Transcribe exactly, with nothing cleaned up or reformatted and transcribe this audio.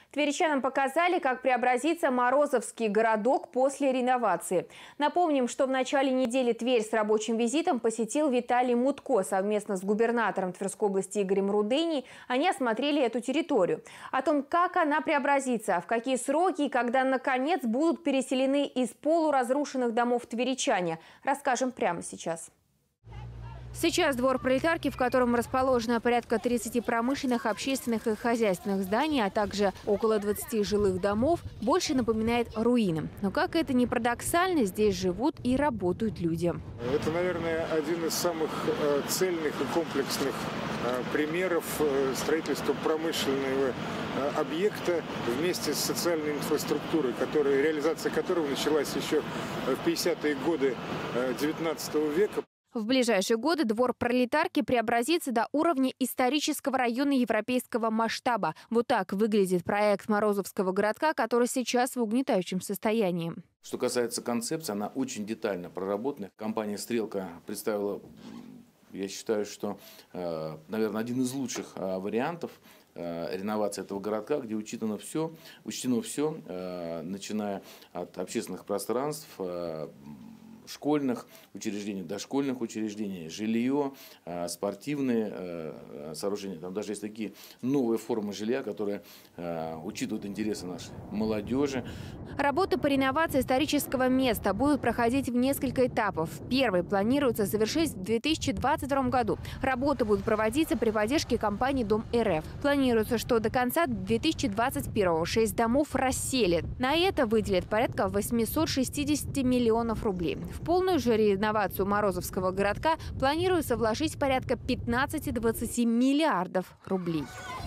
Тверичанам показали, как преобразится Морозовский городок после реновации. Напомним, что в начале недели Тверь с рабочим визитом посетил Виталий Мутко. Совместно с губернатором Тверской области Игорем Рудыней они осмотрели эту территорию. О том, как она преобразится, в какие сроки и когда, наконец, будут переселены из полуразрушенных домов тверичане, расскажем прямо сейчас. Сейчас двор Пролетарки, в котором расположено порядка тридцати промышленных, общественных и хозяйственных зданий, а также около двадцати жилых домов, больше напоминает руины. Но как это ни парадоксально, здесь живут и работают люди. Это, наверное, один из самых цельных и комплексных примеров строительства промышленного объекта вместе с социальной инфраструктурой, которая, реализация которого началась еще в пятидесятые годы девятнадцатого века. В ближайшие годы двор Пролетарки преобразится до уровня исторического района европейского масштаба. Вот так выглядит проект Морозовского городка, который сейчас в угнетающем состоянии. Что касается концепции, она очень детально проработана. Компания «Стрелка» представила, я считаю, что, наверное, один из лучших вариантов реновации этого городка, где учтено все, учтено все, начиная от общественных пространств, школьных учреждений, дошкольных учреждений, жилье, спортивные сооружения. Там даже есть такие новые формы жилья, которые учитывают интересы нашей молодежи. Работы по реновации исторического места будут проходить в несколько этапов. Первый планируется завершить в две тысячи двадцать втором году. Работы будут проводиться при поддержке компании «Дом РФ». Планируется, что до конца две тысячи двадцать первого шесть домов расселят. На это выделят порядка восьмисот шестидесяти миллионов рублей. В полную же реновацию Морозовского городка планируется вложить порядка пятнадцати-двадцати миллиардов рублей.